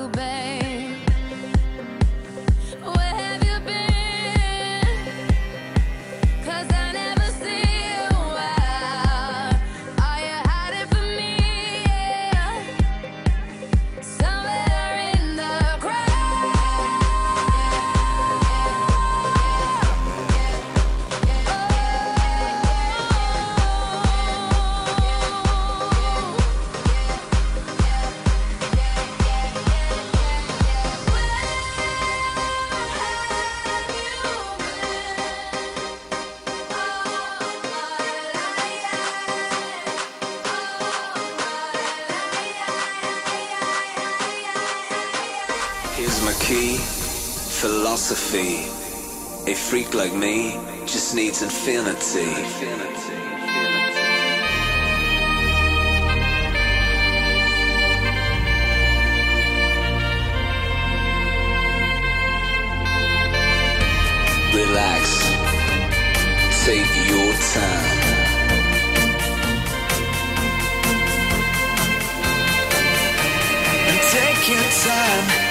you, babe. Where have you been? 'Cause I never see you out. Are you hiding from me? Yeah. Somewhere in the crowd. Here's my key, philosophy. A freak like me just needs infinity. Relax, take your time. And take your time.